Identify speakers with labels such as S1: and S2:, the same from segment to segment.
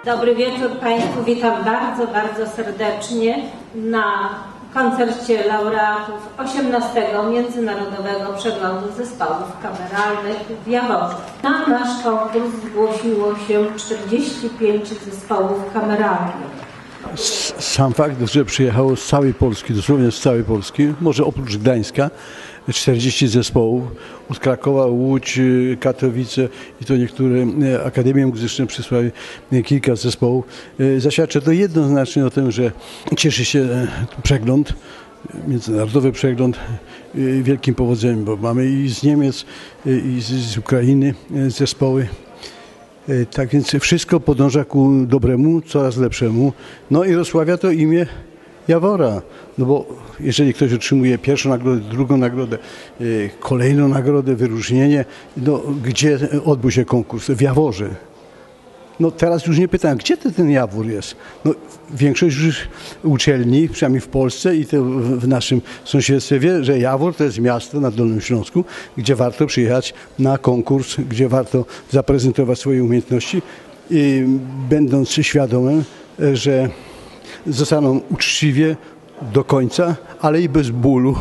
S1: Dobry wieczór Państwu. Witam bardzo, bardzo serdecznie na koncercie laureatów 18. Międzynarodowego Przeglądu Zespołów Kameralnych w Jaworze. Na nasz konkurs zgłosiło się 45 zespołów kameralnych.
S2: Sam fakt, że przyjechało z całej Polski, dosłownie z całej Polski, może oprócz Gdańska, 40 zespołów, od Krakowa, Łódź, Katowice i to niektóre akademie muzyczne przysłały kilka zespołów. Zaświadcza to jednoznacznie o tym, że cieszy się przegląd, międzynarodowy przegląd wielkim powodzeniem, bo mamy i z Niemiec, i z Ukrainy zespoły. Tak więc wszystko podąża ku dobremu, coraz lepszemu. No i rozsławia to imię Jawora. No bo jeżeli ktoś otrzymuje pierwszą nagrodę, drugą nagrodę, kolejną nagrodę, wyróżnienie, no gdzie odbył się konkurs? W Jaworze. No teraz już nie pytałem, gdzie ten Jawór jest? No, większość już uczelni, przynajmniej w Polsce i to w naszym sąsiedztwie wie, że Jawór to jest miasto na Dolnym Śląsku, gdzie warto przyjechać na konkurs, gdzie warto zaprezentować swoje umiejętności i będąc świadomym, że zostaną uczciwie do końca, ale i bez bólu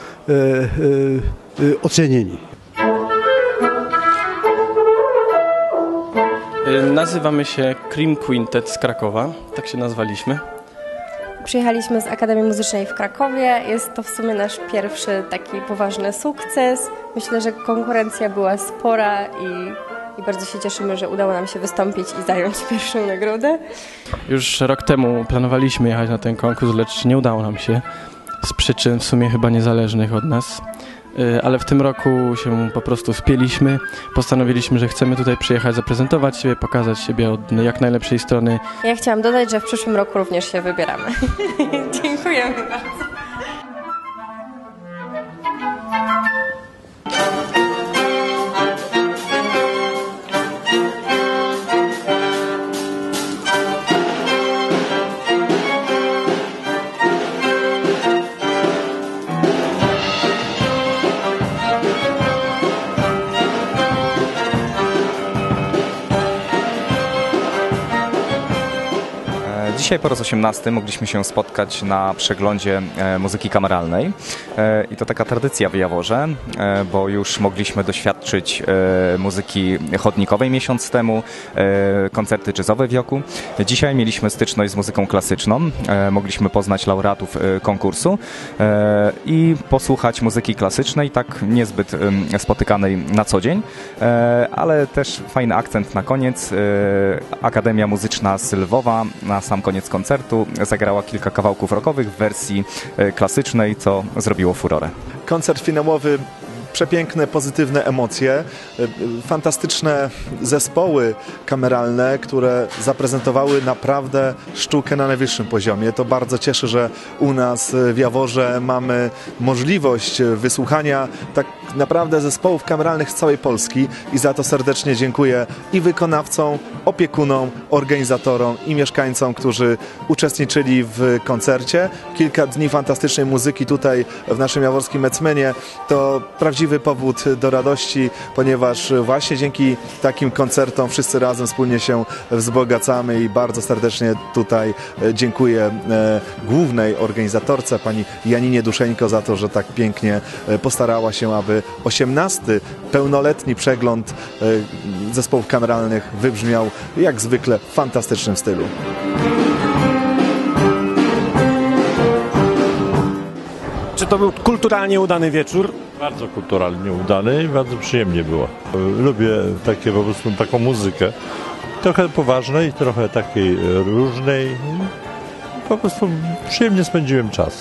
S2: ocenieni.
S3: Nazywamy się Cream Quintet z Krakowa, tak się nazwaliśmy.
S4: Przyjechaliśmy z Akademii Muzycznej w Krakowie. Jest to w sumie nasz pierwszy taki poważny sukces. Myślę, że konkurencja była spora i bardzo się cieszymy, że udało nam się wystąpić i zająć pierwszą nagrodę.
S3: Już rok temu planowaliśmy jechać na ten konkurs, lecz nie udało nam się z przyczyn w sumie chyba niezależnych od nas. Ale w tym roku się po prostu wpięliśmy, postanowiliśmy, że chcemy tutaj przyjechać, zaprezentować siebie, pokazać siebie od jak najlepszej strony.
S4: Ja chciałam dodać, że w przyszłym roku również się wybieramy. Dziękujemy bardzo.
S5: Dzisiaj po raz 18 mogliśmy się spotkać na przeglądzie muzyki kameralnej i to taka tradycja w Jaworze, bo już mogliśmy doświadczyć muzyki chodnikowej miesiąc temu, koncerty jazzowe w Joku. Dzisiaj mieliśmy styczność z muzyką klasyczną, mogliśmy poznać laureatów konkursu i posłuchać muzyki klasycznej, tak niezbyt spotykanej na co dzień, ale też fajny akcent na koniec. Akademia Muzyczna z Lwowa na sam koniec koncertu zagrała kilka kawałków rockowych w wersji klasycznej, co zrobiło furorę.
S6: Koncert finałowy, przepiękne, pozytywne emocje, fantastyczne zespoły kameralne, które zaprezentowały naprawdę sztukę na najwyższym poziomie. To bardzo cieszy, że u nas w Jaworze mamy możliwość wysłuchania tak naprawdę zespołów kameralnych z całej Polski i za to serdecznie dziękuję i wykonawcom, opiekunom, organizatorom i mieszkańcom, którzy uczestniczyli w koncercie. Kilka dni fantastycznej muzyki tutaj w naszym jaworskim Mecmenie to prawdziwy powód do radości, ponieważ właśnie dzięki takim koncertom wszyscy razem wspólnie się wzbogacamy i bardzo serdecznie tutaj dziękuję głównej organizatorce, pani Janinie Duszeńko, za to, że tak pięknie postarała się, aby 18. pełnoletni przegląd zespołów kameralnych wybrzmiał jak zwykle w fantastycznym stylu.
S7: Czy to był kulturalnie udany wieczór?
S8: Bardzo kulturalnie udany i bardzo przyjemnie było. Lubię takie po prostu taką muzykę. Trochę poważnej, trochę takiej różnej. Po prostu przyjemnie spędziłem czas.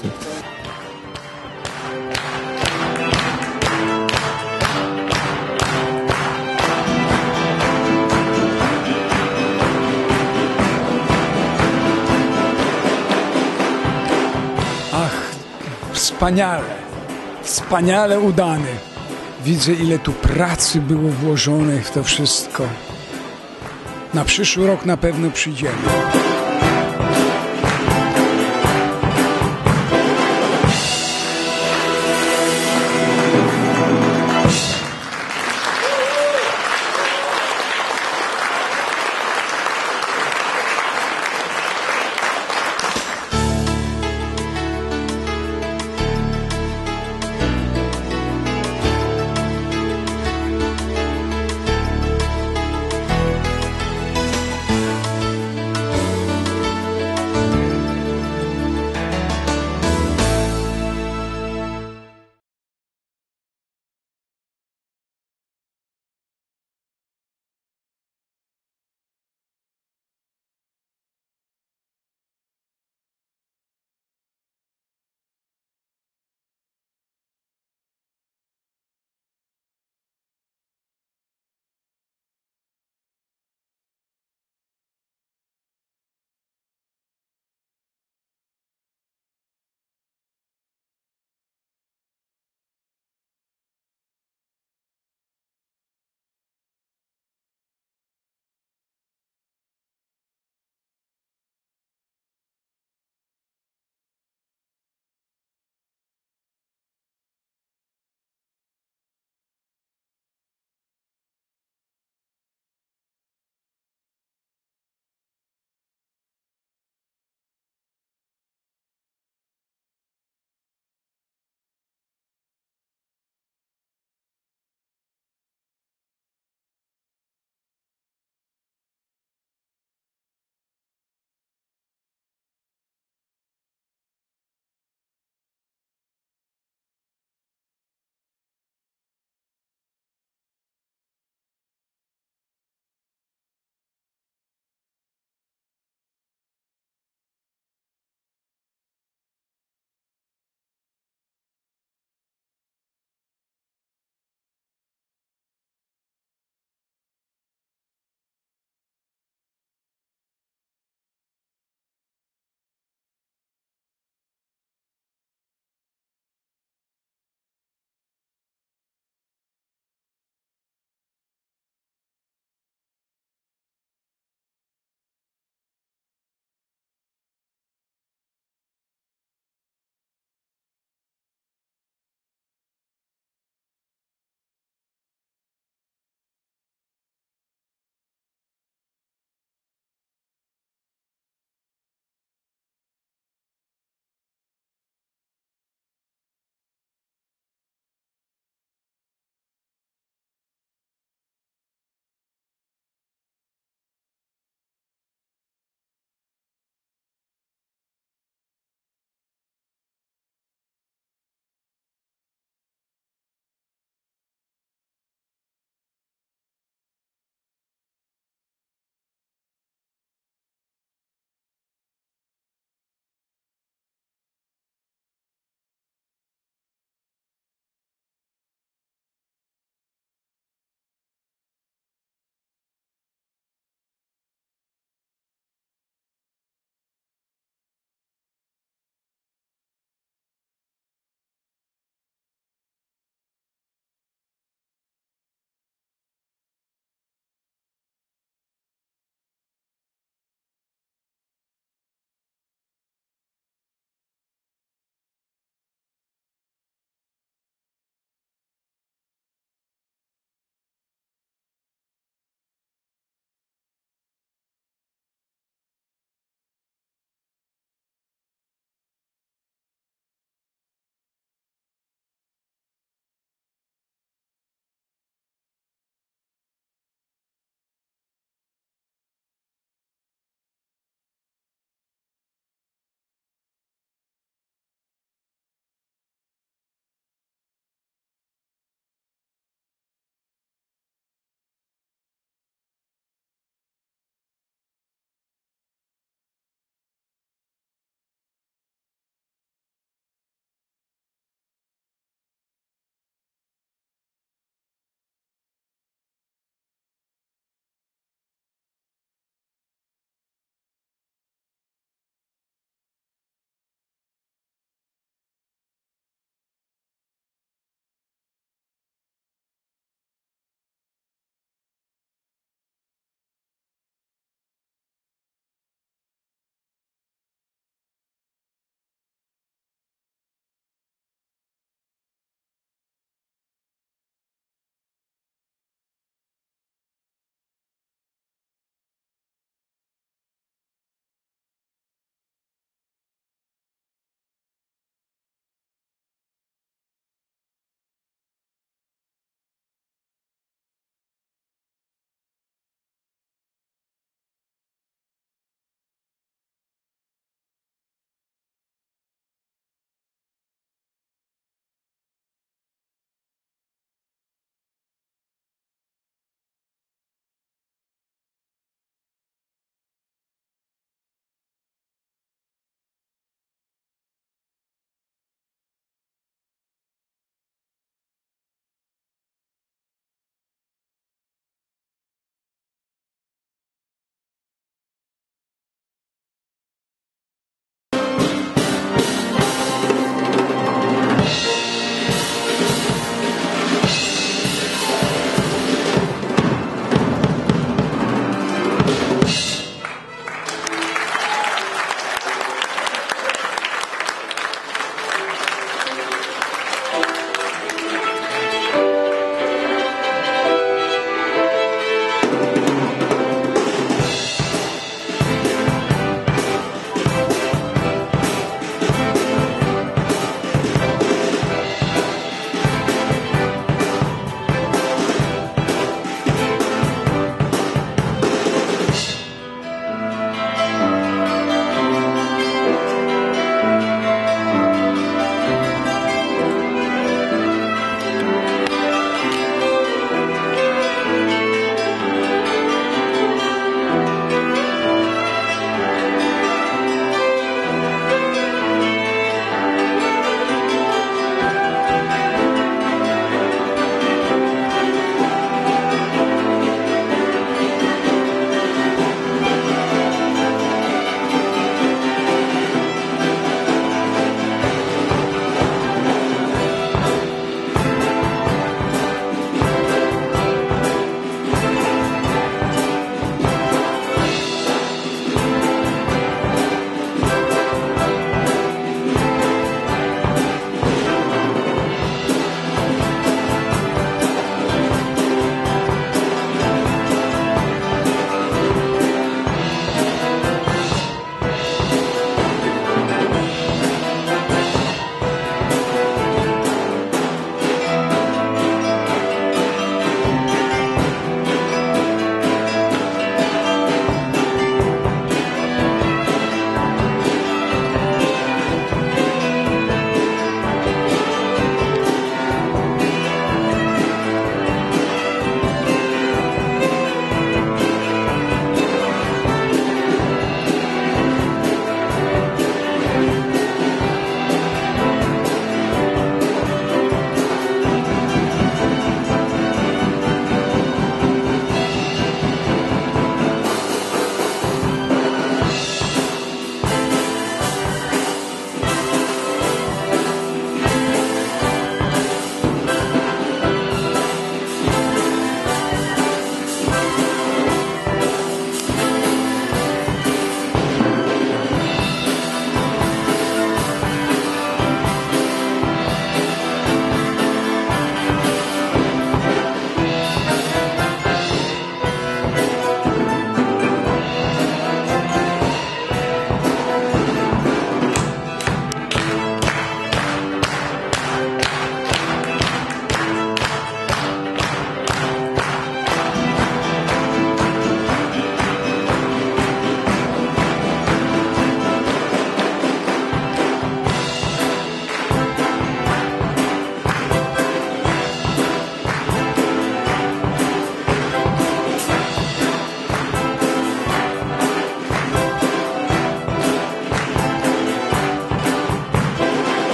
S9: Wspaniale udany. Widzę, ile tu pracy było włożone w to wszystko. Na przyszły rok na pewno przyjdziemy.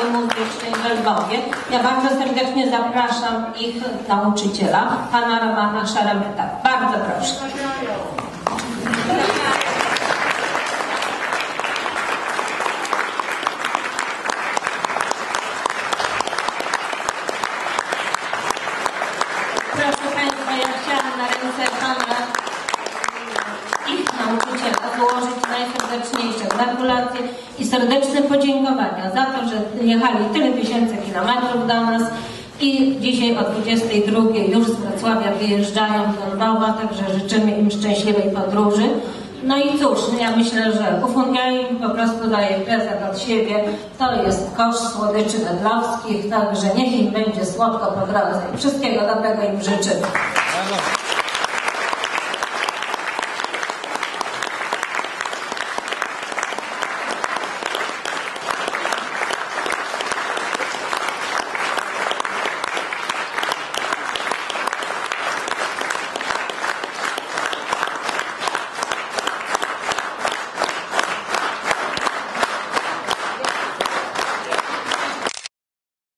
S1: Szkoły Muzycznej w Lwowie. Ja bardzo serdecznie zapraszam ich nauczyciela, pana Romana Szaremeta. Bardzo proszę. Proszę Państwa, ja chciałam na ręce pana ich nauczyciela złożyć najserdeczniejsze gratulacje i serdeczne podziękowania za to, że jechali tyle tysięcy kilometrów do nas i dzisiaj o 22 już z Wrocławia wyjeżdżają do Lwowa, także życzymy im szczęśliwej podróży. No i cóż, ja myślę, że Ufungia im po prostu daje prezent od siebie. To jest kosz słodyczy wedlowskich, także niech im będzie słodko po drodze. Wszystkiego dobrego im życzymy.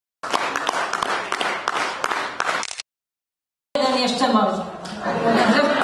S1: Jeszcze można.